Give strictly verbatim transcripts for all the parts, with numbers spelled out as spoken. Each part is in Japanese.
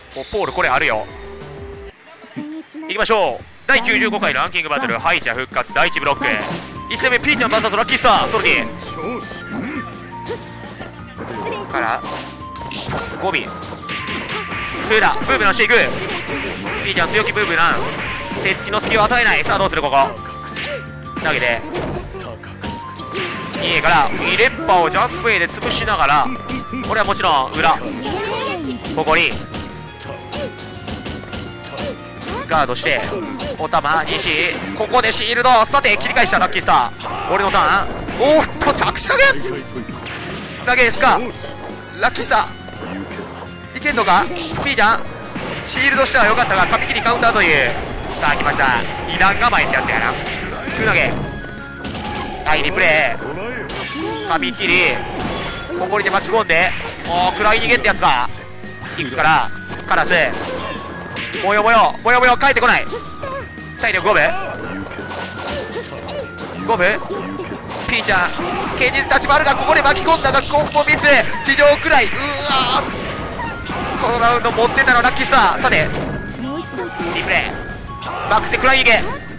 おポールこれあるよ。いきましょう。だいきゅうじゅうごかいランキングバトル敗者復活だいいちブロックいち戦目ピーちゃん ブイエス ラッキースターソルティからゴビフーダブーブランしていく。ピーちゃん強気ブーブラン設置の隙を与えない。さあどうするここ投げてにえからに連覇をジャンプ A で潰しながらこれはもちろん裏ここにガードしておたま西ここでシールド。さて切り返したラッキースター俺のターン。おーっと着地投げ投げですかラッキースターいけんのか。ピーちゃんシールドしたらよかったが紙切りカウンターという。さあ来ました二段構えってやつやな。空投げはいリプレイ紙切りここにで巻き込んでもう食らい逃げってやつか。キックからカラスもよもよもよもよ帰ってこない。体力ごぶごぶピーちゃん堅実立ち回るがここで巻き込んだがコンボミス地上くらい。うわーこのラウンド持ってたのラッキースター。さてリプレイバックスで食らい逃げ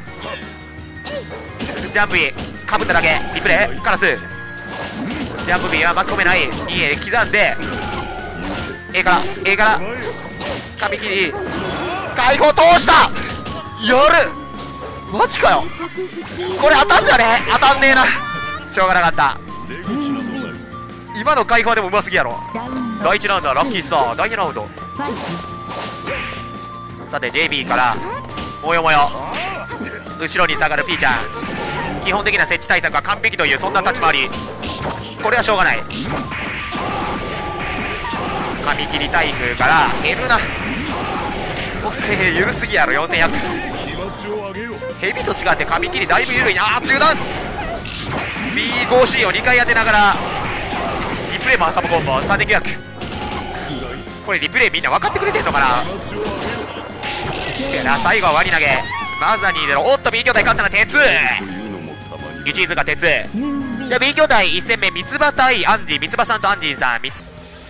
ジャンプイかぶっただけリプレイカラスジャンプ B は巻き込めない。にえで刻んで A から A から紙切り解放通したやるマジかよこれ当たんじゃねえ当たんねえなしょうがなかった。今の解放でもうますぎやろ。だいいちラウンドはラッキースターだいにラウンドさて ジェイビー からもよもよ後ろに下がる P ちゃん基本的な設置対策は完璧というそんな立ち回り。これはしょうがない。紙切り対空から減るな補正緩すぎやろ。よんせんひゃくヘビと違って紙切りだいぶ緩いな。あー中段 ビーファイブシー をにかい当てながらリプレイも挟むコンボスタンディング役これリプレイみんな分かってくれてんのかな。せやな最後はワニ投げマザニーでのおっと B 兄弟勝ったな鉄ユチーズが鉄で B 兄弟いち戦目三つ葉対アンジー三つ葉さんとアンジーさん三つ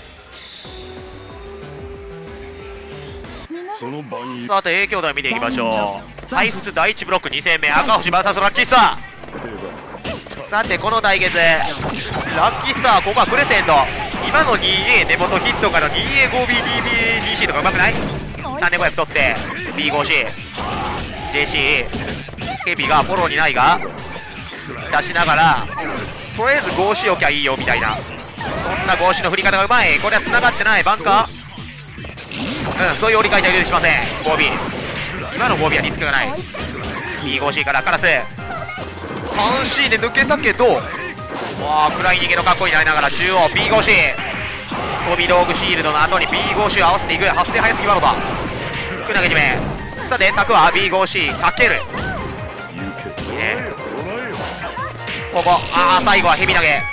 さて A 兄弟見ていきましょう。配布だいいちブロックに戦目赤星 ブイエス ラッキースター。さてこの対決ラッキースターここはクレセント今の にエー 根元ヒットから にエーごビーディービーディーシー とかうまくない。さんねんごひゃく取って ビーファイブシー ジェーシー ヘビがフォローにないが出しながらとりあえず ファイブシー 置きゃいいよみたいなそんな ファイブシー の振り方がうまい。これは繋がってないバンカーうんそういう折り返しは許しません。 フォービー 今の フォービー はリスクがない。 ビーファイブシー からカラス さんシー で抜けたけどわあ暗い逃げの格好になりながら中央 ビーファイブシー 飛び道具シールドの後に ビーファイブシー 合わせていく発生早すぎバロバく投げ締め。さてタクは ビーファイブシー 避けるいいねここああ最後はヘビ投げ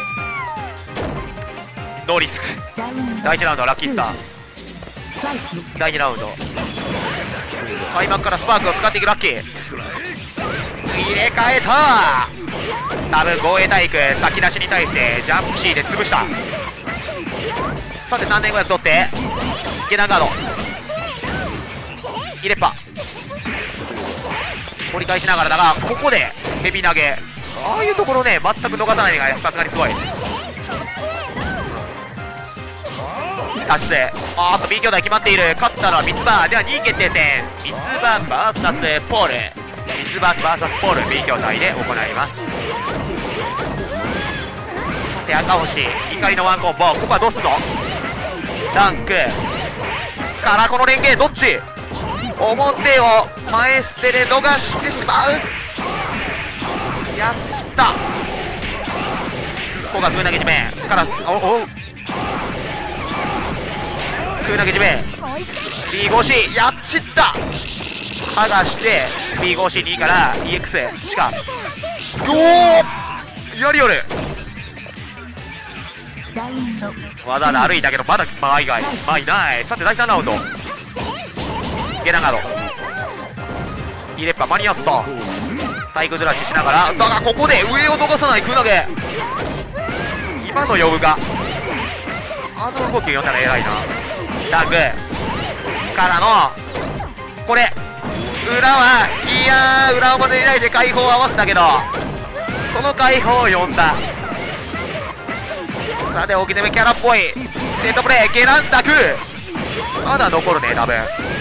ノーリスク。だいいちラウンドはラッキースターだいにラウンド開幕からスパークを使っていくラッキー入れ替えた多分防衛体育先出しに対してジャンプ C で潰した。さてさんねんごひゃく取って下段ガード入れっぱ折り返しながらだがここでヘビ投げああいうところね全く逃さないのがさすがにすごい。達成あーっと B 兄弟決まっている。勝ったのは三つ葉ではにい決定戦三つ葉 ブイエス ポール三つ葉 ブイエス ポール B 兄弟で行います。さて赤星怒りのワンコンボここはどうすんの。ダンクからこの連携どっち表を前捨てで逃してしまう。やっちったここが空投げ締めからおお空投げ締め ビーファイブシー やっちった剥がして ビーファイブシーに から イーエックス しかおおやりよるわざわざ歩いたけどまだ間以外間いない。さてだいさんラウンドゲナガード入れっぱ間に合った体育ずらししながらだがここで上を逃さない空投げ今の呼ぶがあの動き読んだら偉いな。ダンクからのこれ裏はいやー裏表に対して解放を合わせたけどその解放を読んだ。さて沖攻めキャラっぽいセットプレーゲランダクまだ残るね多分。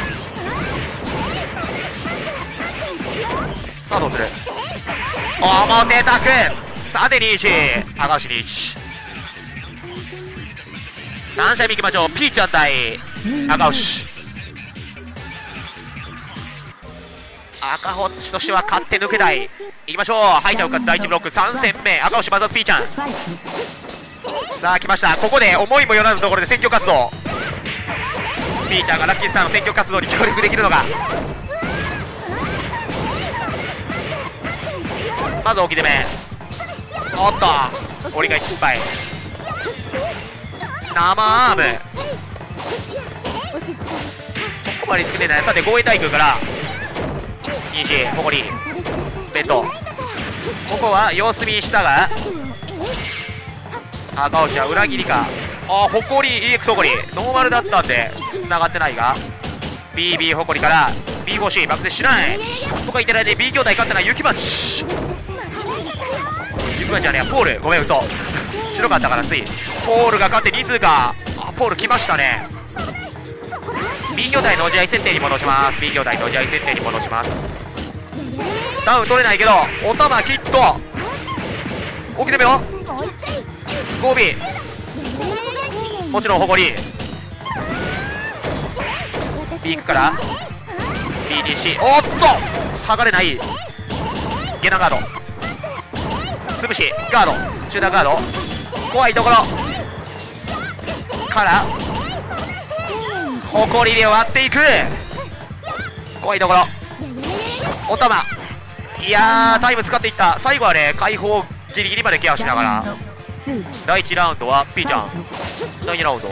さあどうする表タクさてにいち赤星にいちさん試合目いきましょう。ピーちゃん対赤星。赤星としては勝って抜けたい。いきましょう。敗者復活だいいちブロックさん戦目赤星まずはピーちゃん。さあ来ました。ここで思いもよらぬところで選挙活動。ピーちゃんがラッキースターの選挙活動に協力できるのか。まず置き攻めおっと折り返し失敗生アームそこまでつけてない。さて護衛対空から西誇りベッドここは様子見したが赤星は裏切りか。あ誇り イーエックス 誇りノーマルだったんで繋がってないが ビービー 誇りから ビーフォーシー 爆発しないとか言ってる間に B 兄弟勝ったのは雪町。雪町はねポールごめん嘘白かったからついポールが勝ってに通か。あポール来ましたね。 B 兄弟の試合設定に戻します。 B 兄弟の試合設定に戻します。ダウン取れないけどおたまきっと起きてみよう ゴービー もちろん誇り B 行くから ビーディーシー おっと剥がれないゲナガード潰しガード中段ガード怖いところから誇りで割っていく怖いところおたまいやータイム使っていった。最後はね解放ギリギリまでケアしながらだいいちラウンドはピーちゃんだいにラウンド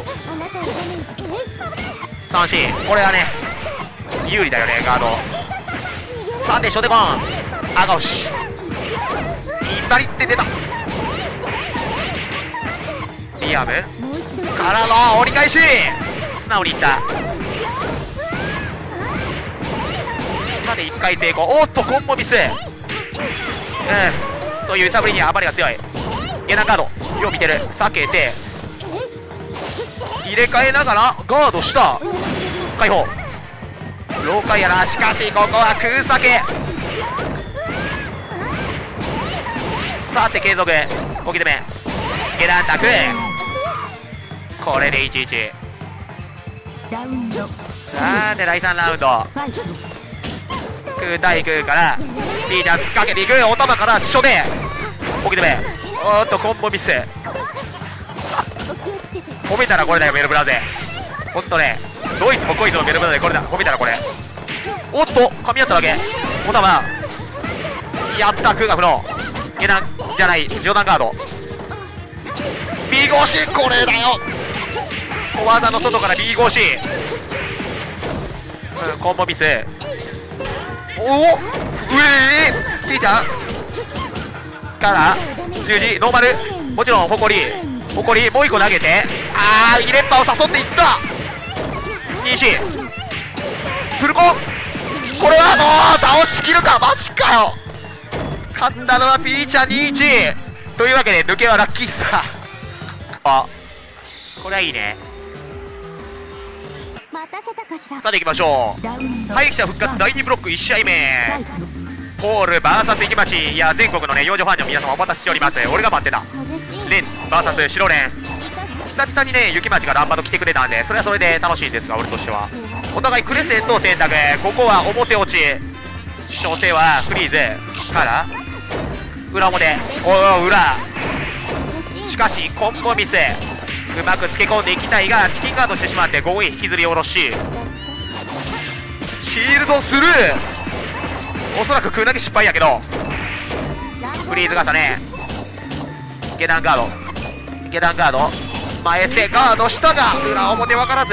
さんシーこれはね有利だよねガード。さて初手コン赤星左って出たリアムからの折り返し素直にいった。さていっかい成功おっとコンボミスうんそういう揺さぶりには暴れが強い。ゲナカードよう見てる避けて入れ替えながらガードした解放老解やな。しかしここは空避けさて継続置き止めゲランタクこれでいちいちさてだいさんラウンド空対空からリーダースかけていくお玉から初手置き止めおっとコンボミス褒めたらこれだよメルブラゼほんとねドイツもこいつのメルブラゼこれだ褒めたらこれおっと噛み合っただけお玉やった空が不能ゲナンじゃないジョーダンガード B 越しこれだよ小技の外から B 越し、うん、コンボミスおおうえーピーちゃんから十字ノーマルもちろん誇り誇りもう一個投げてあー入れっぱを誘っていった西フルコンこれはもう倒しきるかマジかよ。勝ったのはピーちゃんにいちというわけで抜けはラッキースターあこれはいいね。さていきましょう。敗者復活だいにブロックいち試合目ポール ブイエス 池町。いや全国のね幼女ファンの皆様お待たせしております。俺が待ってたレン ブイエス 白レン久々にね雪町がランバと来てくれたんでそれはそれで楽しいんですが俺としてはお互いクレセントを選択。ここは表落ち初手はフリーズから裏表おお裏しかしコンボミスうまくつけ込んでいきたいがチキンガードしてしまって強引引きずり下ろしシールドスルーおそらく空投げ失敗やけどフリーズ型ね下段ガード下段ガード前捨てガードしたが裏表分からず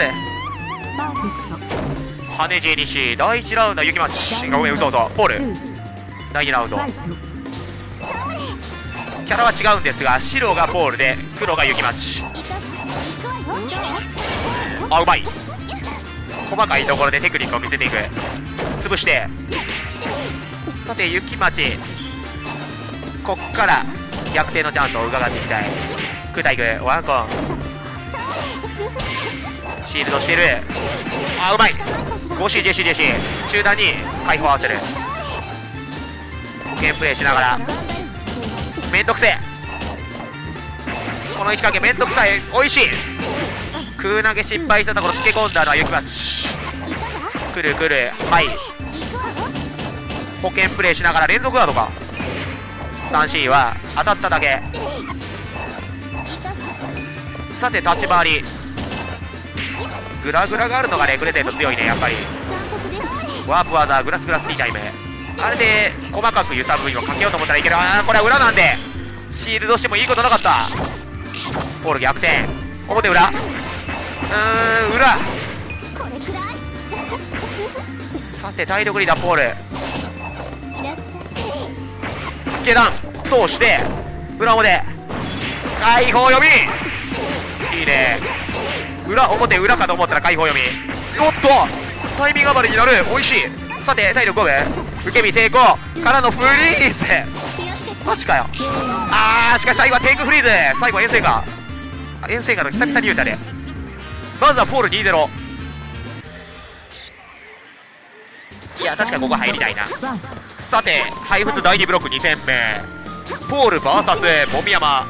羽地西だいいちラウンドは雪町ごめん嘘嘘ポールだいにラウンドキャラは違うんですが白がポールで黒が雪町あうまい細かいところでテクニックを見せていく。潰して、さて雪町、こっから逆転のチャンスを伺っていきたい。空対空ワンコン、シールドしている。あ、うまい。 ごシー ジェシージェシー中段に解放合わせる。保険プレイしながら、めんどくせえ、この位置関係めんどくさい。おいしい。空投げ失敗したところつけ込んだのは雪町。くるくる、はい、保険プレイしながら連続ガードか。 スリーシー は当たっただけ。さて立ち回り、グラグラがあるのがねクレセント強いね。やっぱりワープワザーグラスグラスティータイム、あれで細かく揺さぶりをかけようと思ったらいける。あー、これは裏なんでシールドしてもいいことなかった。ポール逆転、表裏、うーん裏。さて体力リーダーポール、下段通して裏表解放読み、いいね。裏表裏かと思ったら解放読み。おっとタイミング余りになる。おいしい。さて体力ごぶ受け身成功からのフリーズ、マジかよ。あー、しかし最後はテイクフリーズ。最後は遠征か、遠征かの久々に言うたね。まずはポール にたいゼロ。 いや確かにここ入りたいな。さて怪物だいにブロックに戦目、ポール ブイエス もみ山。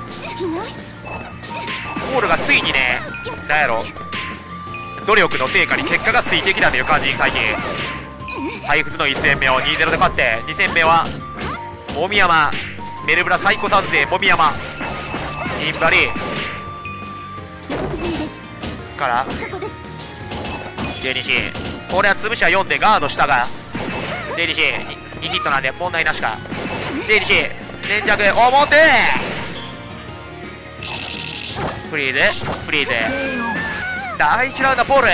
ポールがついにね、なんやろ、努力の成果に結果がついてきたという感じ。最近怪物のいち戦目を にたいゼロ で勝って、に戦目はもみ山、メルブラ最高三勢もみ山、インバリからジェニシー、これは潰しはよんでガードしたが、ジェニシー にヒットなんで問題なしか。ジェニシー粘着表フリーズフリーズ、だいいちラウンドポール。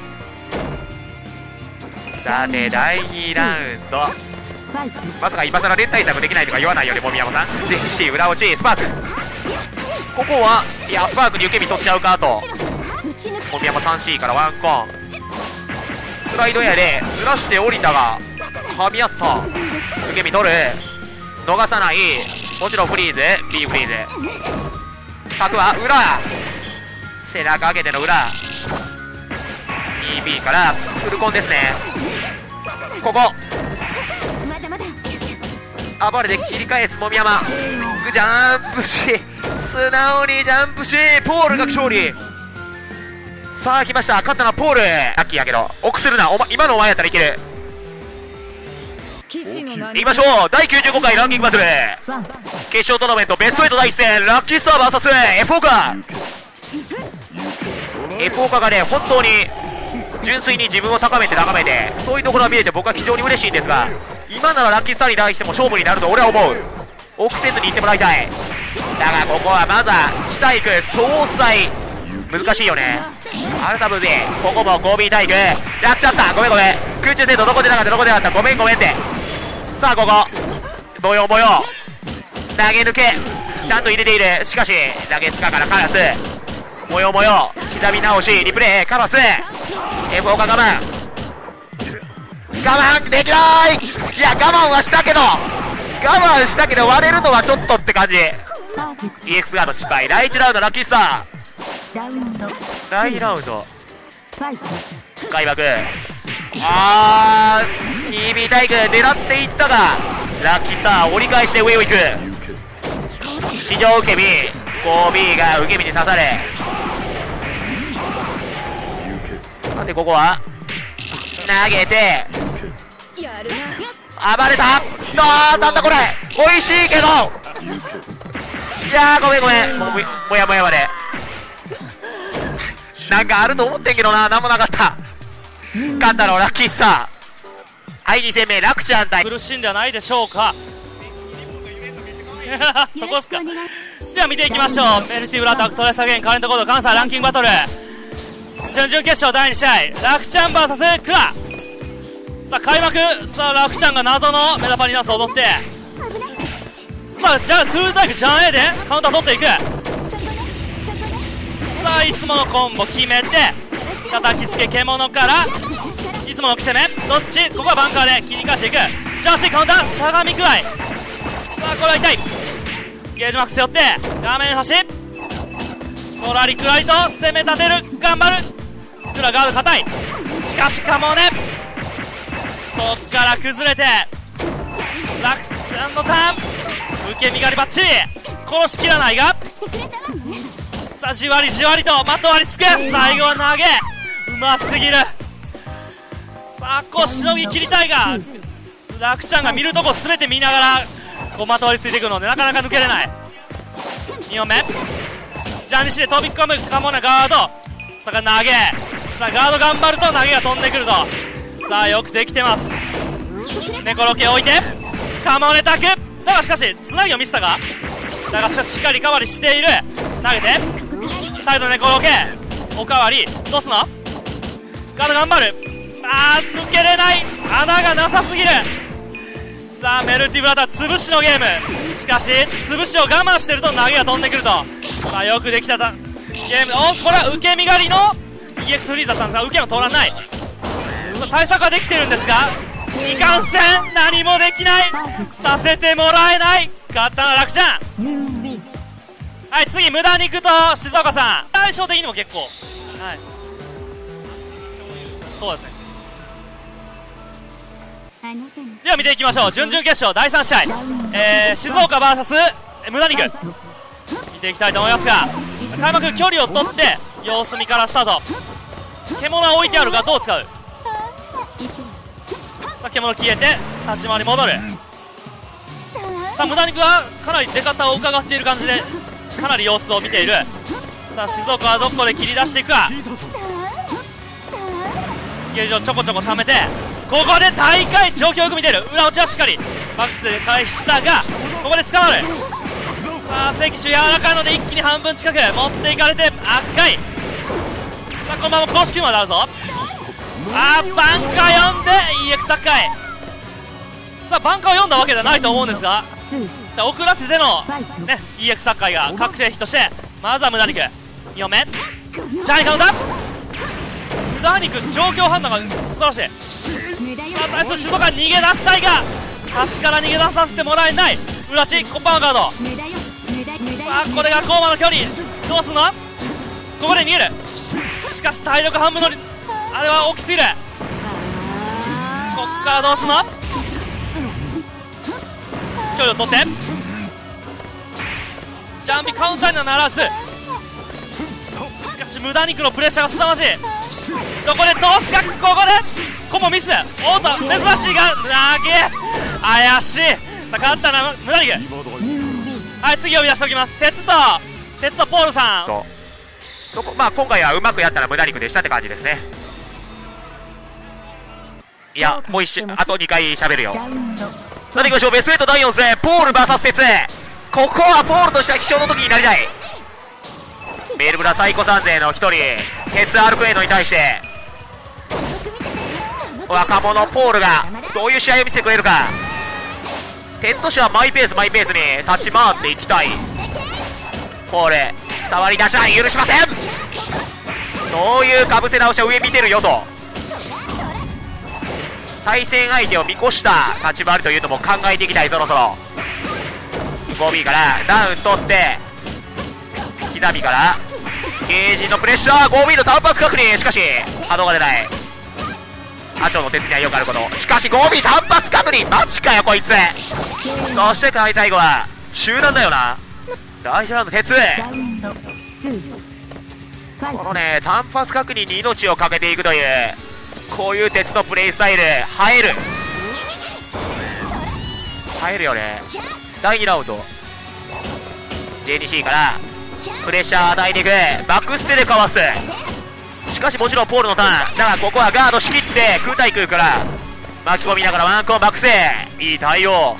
さてだいにラウンド、まさか今更連対策できないとか言わないよねもみ山さん。ジェニシー裏落ちスパーク、ここはいやスパークに受け身取っちゃうかと。もみ山 スリーシー からワンコン、スライドエアでずらして降りたが噛み合った。受け身取る、逃さない。もちろんフリーズ B フリーズ、角は裏、背中上げての裏 イービー からフルコンですね。ここ暴れで切り返すもみ山、ジャンプし素直にジャンプしポールが勝利。さあ来ました、勝ったのはポール。ラッキーやけど臆するな、お、ま、今のお前やったらいける。いきましょう、だいきゅうじゅうごかいランキングバトル決勝トーナメントベストはちだいいち戦、ラッキースター ブイエス エフオー カ エフオー カがね本当に純粋に自分を高めて高めて、そういうところが見れて僕は非常に嬉しいんですが、今ならラッキースターに対しても勝負になると俺は思う。臆せずにいってもらいたい。だがここはまずは地対空総裁難しいよね。アルタブ Z ここも ゴービー 対空やっちゃった。ごめんごめん、空中戦闘どこ出なかったどこ出なかった、ごめんごめんって。さあここ模様模様投げ抜けちゃんと入れている。しかし投げスカからカラス模様模様刻み直しリプレイカラス エフオー か我慢我慢できない。いや我慢はしたけど我慢したけど割れるのはちょっとって感じ。 イーエックス ガード失敗。だいいちラウンドラッキースター。だいにラウンド開幕。あー イービー 対空狙っていったがラッキースター折り返して上を行く。地上受け身 ゴービー が受け身に刺され、なんでここは投げて暴れた。あーなんだこれ美味しいけど、いやーごめんごめん も, もやもやまでなんかあると思ってんけどな、なんもなかった。勝ったのラッキースター。はいに戦目ラクちゃん対苦しいんではないでしょうかそこっすか。では見ていきましょう。メルティブラタクトレスアゲンカレントコード関西ランキングバトル準々決勝だいに試合、ラクちゃん ブイエス クラ。さあ開幕。さあラクちゃんが謎のメダパニダンスを踊って、さあじゃあ空対空ジャン A でカウンター取っていく。さあいつものコンボ決めて、 叩きつけ獣からいつもの攻めどっち、ここはバンカーで切り返していく。ジャーシーカウンターしゃがみくらい。さあこれは痛い。ゲージマックス寄って画面端のらりくらりと攻め立てる。頑張る。クラガード硬い。しかしかもねこっから崩れてラクシャンのターン受け身狩りバッチリ殺しきらないが、さあじわりじわりとまとわりつく。最後は投げうますぎる。さあこうしのぎ切りたいがラクちゃんが見るとこ全て見ながらこうまとわりついていくのでなかなか抜けれない。にほんめジャニシで飛び込むかもなガード。さあ投げ、さあガード頑張ると投げが飛んでくると。さあよくできてます。猫ロケ置いてカモネタクだがしかしつなぎを見せたがだがしかししっかりリカバリしている。投げてサイド猫ロケおかわりどうすの。ガード頑張る。あー抜けれない。穴がなさすぎる。さあメルティブラター潰しのゲーム。しかし潰しを我慢してると投げが飛んでくると。さあよくできたゲーム。おこれは受け身狩りの イーエックス フリーザだったんですが受けも通らない。さあ対策はできてるんですがいかんせん何もできない。させてもらえない。勝ったのは楽ちゃん。はい次無駄肉と静岡さん相性的にも結構はいそうですね。では見ていきましょう。準々決勝だいさん試合、えー、静岡 ブイエス 無駄肉見ていきたいと思いますが開幕距離を取って様子見からスタート。獣は置いてあるがどう使う。さあ獣消えて立ち回り戻る。さあ無駄肉はかなり出方を伺っている感じでかなり様子を見ている。さあ静岡はどこで切り出していくか。ゲージをちょこちょこ貯めてここで大会状況よく見てる。裏落ちはしっかりバックスで回避したがここで捕まる。さあ関手柔らかいので一気に半分近く持っていかれて赤い。さあこのまま公式まであるぞ。あーバンカー読んで イーエックス 高い。さあバンカーを読んだわけではないと思うんですがさあ遅らせての、ね、イーエックス 高いが覚醒費としてまずは無駄肉にほんめジャイカウンター無駄肉状況判断が素晴らしい。さあ対する静岡逃げ出したいが端から逃げ出させてもらえない。裏地コンパウンドガード。さあこれがコーマの距離どうすんの。ここで逃げる。しかし体力半分のあれは大きすぎる。こっからどうすんの。距離を取ってジャンピカウンターにはならずしかし無駄肉のプレッシャーが凄まじい。どこで通すか。ここでコンボミス。おっと珍しいが投げ怪しい。さあ勝ったな無駄肉。はい次呼び出しておきます。鉄と鉄とポールさんそこまあ今回はうまくやったら無駄肉でしたって感じですね。いやもう一瞬あとにかい喋るよ。さあいきましょうベストはちだいよん戦ポール ブイエス 鉄。ここはポールとしては必勝の時になりたい。メルブラ最古三勢の一人鉄アルクエイドに対して若者ポールがどういう試合を見せてくれるか。鉄としてはマイペースマイペースに立ち回っていきたい。ポール触り出しは許しません。そういうかぶせ直しは上見てるよと対戦相手を見越した立ち回りというのも考えていきたい。そろそろ ごビー からダウン取って木並からゲージのプレッシャー ごビー の単発確認。しかし波動が出ない。アチョの鉄にはよくあること。しかし ごビー 単発確認マジかよこいつ。そして最後は中断だよな。大事なの鉄このね単発確認に命をかけていくというこういう鉄のプレイスタイル映える映えるよね。だいにラウンド ジェーにシー からプレッシャー与えていく。バックステでかわす。しかしもちろんポールのターンだがここはガード仕切って空対空から巻き込みながらワンコンバックスいい対応。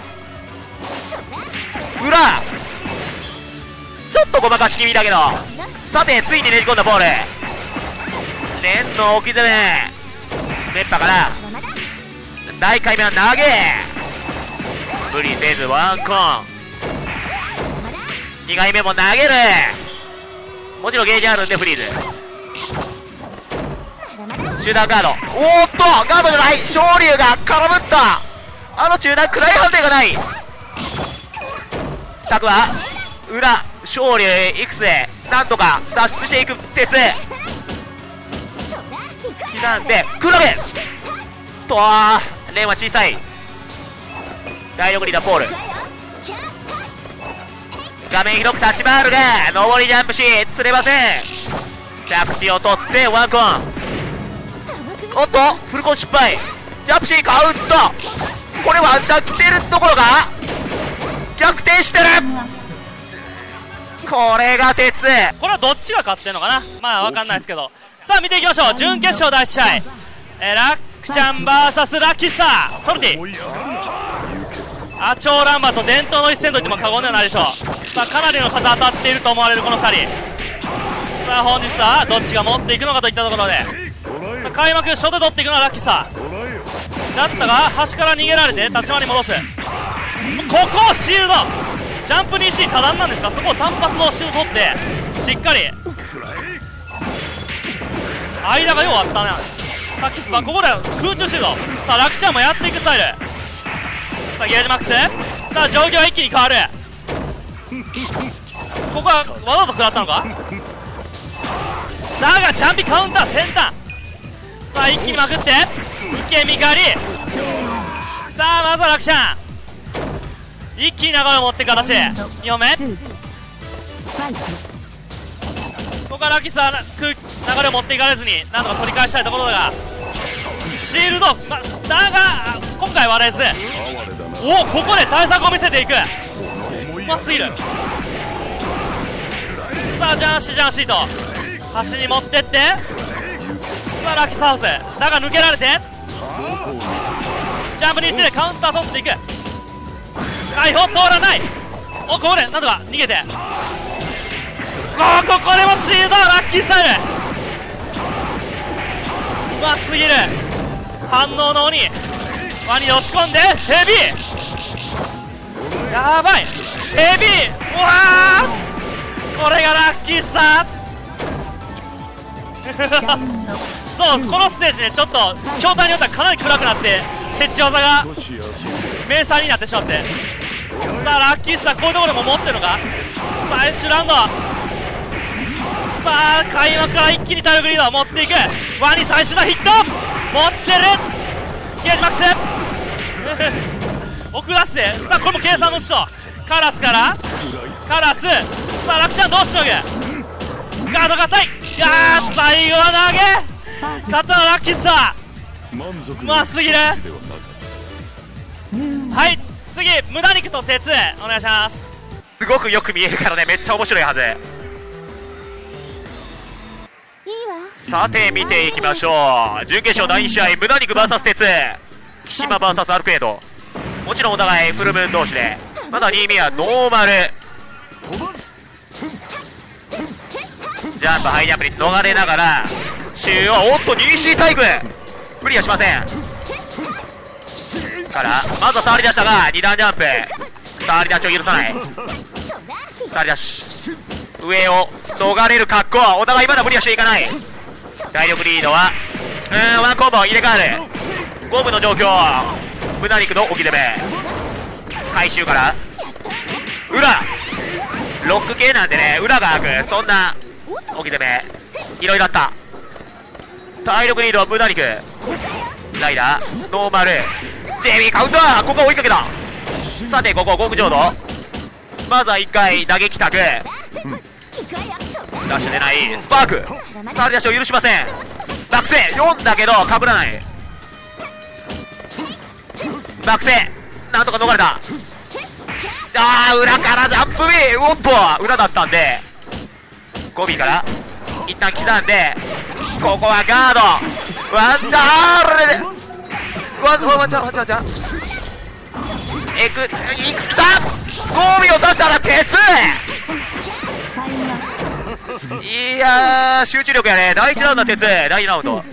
裏ちょっとごまかし気味だけどさてついにねじ込んだポール連の置き攻め熱波からだいいっかいめは投げ無理せずワンコンにかいめも投げる。もちろんゲージあるんでフリーズ中段ガード、おーっとガードじゃない、昇龍が絡むった。あの中段暗い判定がない。タクは裏昇龍 X でなんとか脱出していく鉄なんでクラゲとレンは小さい。大力リーダーポール画面広く立ち回るが上りジャンプし釣れません。着地を取ってワンコン、おっとフルコン失敗、ジャンプしカウント、これワンチャン来てるところが逆転してる。これが鉄。 これはどっちが勝ってんのかな、まあ分かんないですけど。さあ見ていきましょう。準決勝だいいち試合、えー、ラックちゃん ブイエス ラッキースターソルティ、アチョウランバと伝統の一戦と言っても過言ではないでしょう。さあかなりの数当たっていると思われるこのふたり。さあ本日はどっちが持っていくのかといったところで、さあ開幕初手取っていくのはラッキースターだったが端から逃げられて立ち回りに戻す。ここをシールドジャンプ にシー 多段なんですが、そこを単発のシールド取ってしっかり間がようあったね。さっきスパここで空中シールド。さあラクちゃんもやっていくスタイル。さあゲージマックス、さあ状況は一気に変わる。ここはわざと食らったのか、だがジャンピカウンター先端。さあ一気にまくって受け身狩り。さあまずはラクちゃん一気に流れを持っていく形。にほんめここからラッキーさん流れを持っていかれずになんとか取り返したいところだが、シールド、ま、だが今回割れず、おおここで対策を見せていく。うますぎる。さあジャンシージャンシーと端に持ってって、さあラッキーサウスだが抜けられてジャンプにしてカウンター取っていく。解放通らない。おここでなんとか逃げて、おここでもシールドラッキースタイル。うますぎる。反応の鬼ワニで押し込んでヘビー、やばいヘビー、うわーこれがラッキースターそうこのステージねちょっと筐体によってはかなり暗くなって設置技が名産になってしまって、さあラッキースターこういうところでも持ってるのか。最終ラウンド、さあ開幕から一気に体力リードを持っていく。ワニ最終のヒット持ってる。ゲージマックス奥出すで、さあこれも計算の人カラスからカラス、さあラクちゃんどうしのぐガードが硬い。いやー最後は投げ勝ったのはラッキースター、うますぎる。はい次無駄肉と鉄お願いします。 すごくよく見えるからね、めっちゃ面白いはず。さて見ていきましょう。準決勝だいに試合、無駄肉 ブイエス 鉄、木島 ブイエス アルケード。もちろんお互いフルムーン同士で、まだにいめはノーマルジャンプハイジャンプに逃れながら中央、おっと にシー タイムクリアしませんからまずは触り出したがに段ジャンプ、触り出しを許さない。触り出し上を逃れる格好、お互いまだ無理はしていかない。体力リードはうーんワンコンボ入れ替わる。ゴムの状況、無駄肉の置き攻め回収から裏ロック系なんでね、裏が開く、そんな置き攻めいろいろあった。体力リードは無駄肉ライダーノーマル ジェイビー カウンター、ここ追いかけた。さてここ極上度、まずはいっかい打撃タグ、うん、ダッシュ出ないスパーク、触り出しを許しません。バックセよんだけどかぶらない。バックセなんとか逃れた。あー裏からジャンプビー、おっと裏だったんでゴビーから一旦刻んで、ここはガードワンチャールワンワンチャーワンチャーワンチャーエクいくつきたゴビーを刺したら鉄いやー集中力やね。だいいちラウンドは鉄、だいにラウンド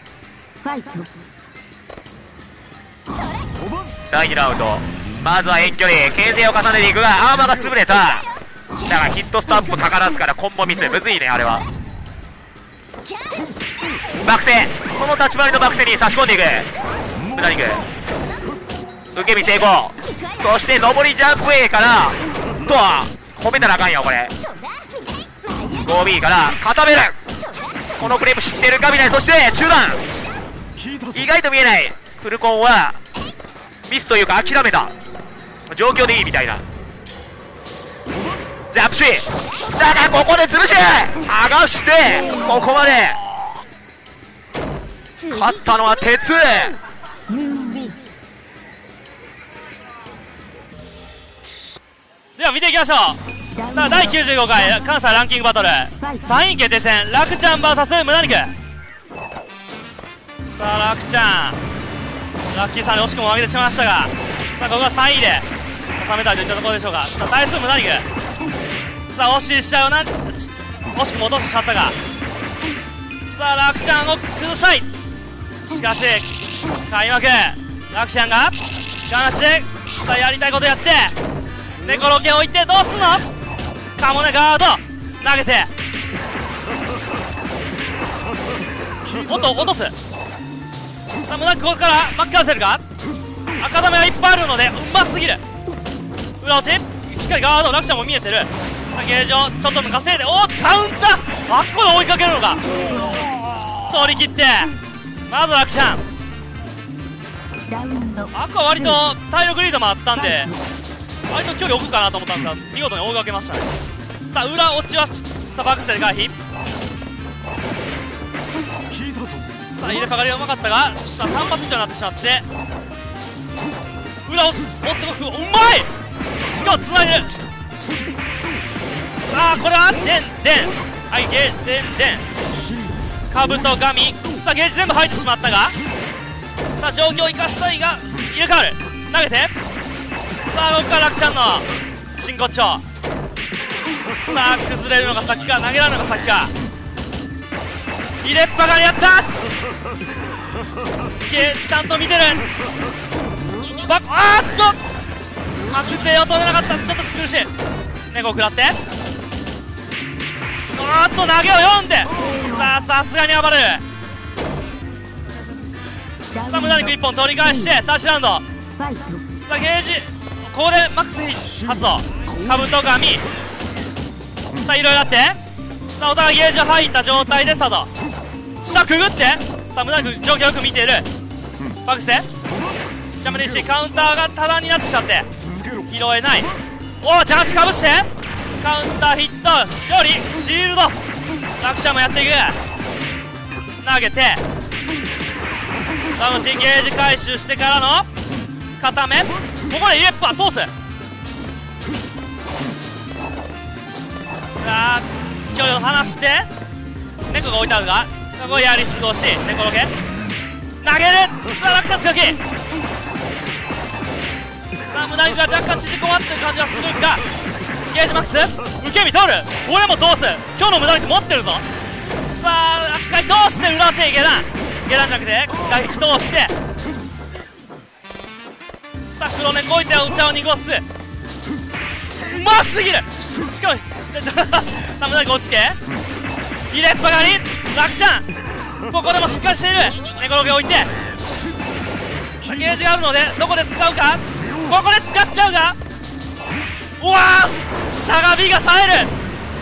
だいにラウンド、まずは遠距離牽制を重ねていくがアーマーが潰れた。だからヒットスタンプかからずからコンボミスむずいねあれは。 バクセ、その立ち回りのバクセに差し込んでいく。無駄にいく。受け身成功。そして上りジャンプ A からと褒めたらあかんよこれ。 ゴービー から固める。このフレーム知ってるかみたい。そして中段、意外と見えない。フルコンはミスというか諦めた状況でいいみたいな。ジャンプシーだがここで潰し剥がしてここまで。勝ったのは鉄。 では見ていきましょう。さあだいきゅうじゅうごかい関西ランキングバトルさんい決定戦、ラクちゃん ブイエス ムダ肉。さあラクちゃん、ラッキーさんに惜しくも負けてしまいましたが、さあここはさんいで収めたいといったところでしょうか。さあ対するムダ肉、さあ惜しい試合をな惜しくも落としてしまったが、さあラクちゃんを崩したい。しかし開幕ラクちゃんが我慢して、さあやりたいことやってネコロケ置いてどうすんの。カモネガード投げておっと落とす。さあ無駄にここからマッカーセルが赤球がいっぱいあるのでうますぎる。裏落ちしっかりガード、ラクちゃんも見えてる。さあゲージをちょっと抜かせて、おおカウンター、あっこで追いかけるのか。取り切ってまずラクちゃん、あっこは割と体力リードもあったんで割と距離置くかなと思ったんですが見事に追いかけましたね。さあ裏落ちはさあバックスで回避。さあ入れかかりがうまかったが、さあ単発みたいになってしまって裏をおっとうまい。しかもつないでる。さあこれはでんでんはいゲーでんでんカブとガミ。さあゲージ全部入ってしまったが、さあ状況を生かしたいが入れ替わる。投げてさあここからラクちゃんの真骨頂。さあ崩れるのが先か投げられるのが先か。入れっぱがりやった。ゲーちゃんと見てる。バッあーっと確定を取れなかった。ちょっと苦しい。猫を食らってあーっと投げを読んで、さあさすがに暴れる。さあ無駄肉いっぽん取り返してさあシラウンド。さあゲージここでマックス発動。カブトガミさあいろいろあって、さあお互いゲージ入った状態でスタート。下くぐってさあ無駄肉状況よく見ている。バックスでジャムディシーカウンターが多段になってしまって拾えない。おおジャージかぶしてカウンターヒットよりシールド。ラクちゃんもやっていく。投げてダウンしゲージ回収してからの固め、ここでイレッパー通す。さあ距離を離して猫が置いてあるが、ここやり過ごし猫ロケ投げる。さあラクちゃん強気。さあ無駄肉が若干縮こまってる感じはするが、ゲージマックス受け身取る。これも通す。今日の無駄肉持ってるぞ。さあ一回通して裏打ちへ下段下段じゃなくて打撃通して、さあ黒猫置いてお茶を濁す。うますぎる。しかもちょちょさあ無駄肉落ち着け入れっぱがりラクちゃんここでもしっかりしている。猫ロケ置いてゲージがあるのでどこで使うか。ここで使っちゃうが、うわーしゃがみが冴える。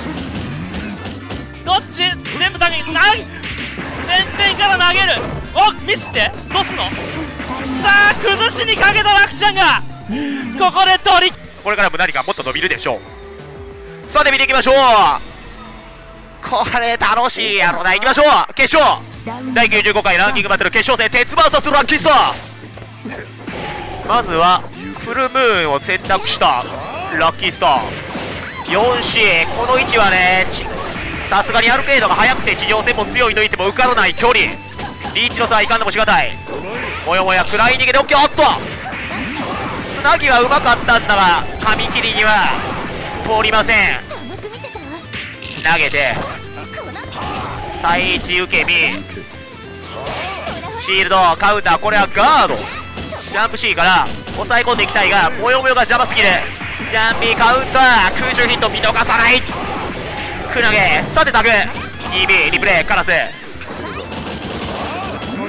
どっち全部投げない前転から投げる。おミスってどうすんの。さあ崩しにかけたラクちゃんがここで取り、 これからも何かもっと伸びるでしょう。さあで見ていきましょう。これ楽しいやろな。いきましょう決勝だいきゅうじゅうごかいランキングバトル決勝戦鉄 ブイエス ラッキースター。まずはフルムーンを選択したラッキースター よんシー。 この位置はねさすがにある程度が速くて地上戦も強いといっても受からない距離、リーチの差はいかんでもしがたい。もやもや食らい逃げで OK。 おっとつなぎはうまかったんだが紙切りには通りません。投げて最一受け身シールドカウンター、これはガードジャンプ C から抑え込んでいきたいがもよもよが邪魔すぎる。ジャンピーカウンター空中ヒット見逃さない。く投げさてタグ イービー リプレイカラス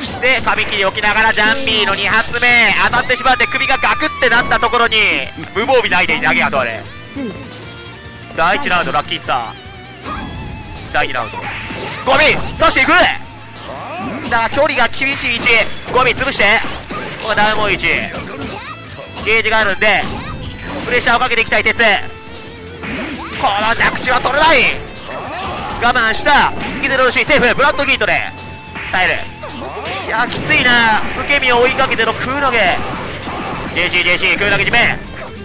して紙切り置きながらジャンピーのに発目当たってしまって首がガクってなったところに無防備の相手に投げ当たれ。だいいちラウンドラッキースター、だいにラウンドゴミ刺していく。だから距離が厳しい位置、ゴミ潰してここがダウンモー位置、ゲージがあるんでプレッシャーをかけていきたい鉄。この着地は取れない、我慢したギゼロルシーセーフ、ブラッドヒートで耐える。いやきついな、受け身を追いかけての空投げ ジェーシージェーシー 空投げ締め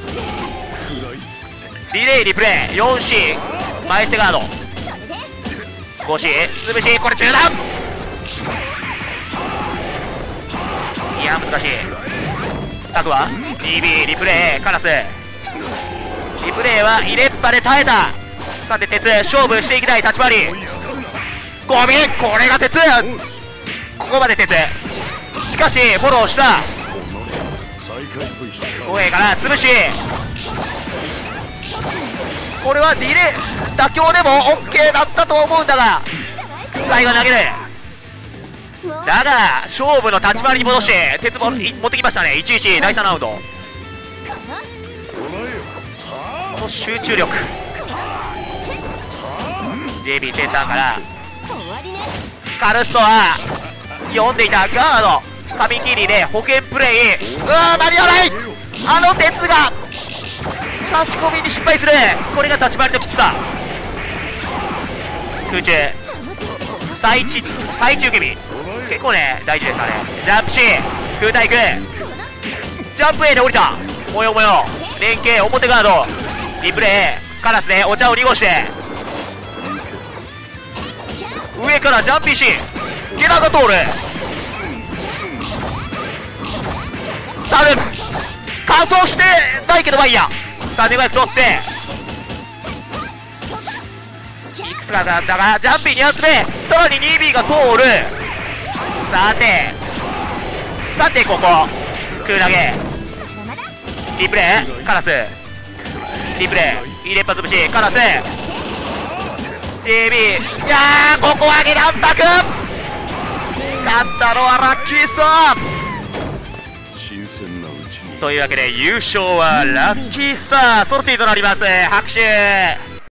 リレーリプレイ よんシー 前捨てガード ごシー 潰し、これ中断。いや難しい。タクは にビー リプレイカラスリプレイは入れっぱで耐えた。さて鉄勝負していきたい、立ち回りゴミ、これが鉄、ここまで鉄。しかしフォローしたごえから潰し、これはディレイ妥協でも OK だったと思うんだが最後投げる。だが勝負の立ち回りに戻して鉄も持ってきましたね。いちいちだいさんラウンド、この集中力 ジェイビー センターからカルストは読んでいたガード紙切りで保険プレイ、うわー間に合わない、あの鉄が差し込みに失敗する。これが立ち回りのきつさ。空中最中最中受け身結構ね大事です。あれジャンプ C 空対空ジャンプ A で降りた、もよもよ連携表ガードリプレイカラスでお茶を濁して上からジャンピー C ゲラが通る、さあループ乾燥してないけどまあいいや。さあネゴヤク取っていくつかなんだがジャンピーに発目、さらに にビー が通る。さてさてここ空投げリプレイカラスリプレイ連発潰しカラス ジェイビー、いやーここは下段卓勝ったのはラッキーストーというわけで優勝はラッキースターソルティとなります。拍手。